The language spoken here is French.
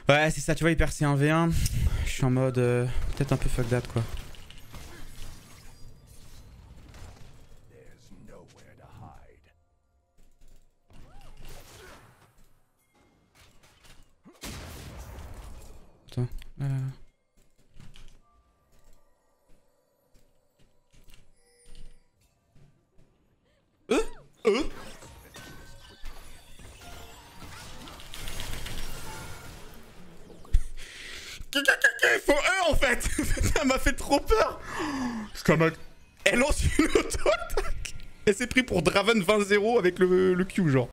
Ouais, c'est ça, tu vois, il perd ses 1v1. Je suis en mode... peut-être un peu fuck that, quoi. Attends, Faut en fait. Ça m'a fait trop peur. J'étais en mode... Elle lance une auto-attaque. Elle s'est pris pour Draven 20-0 avec le Q, genre.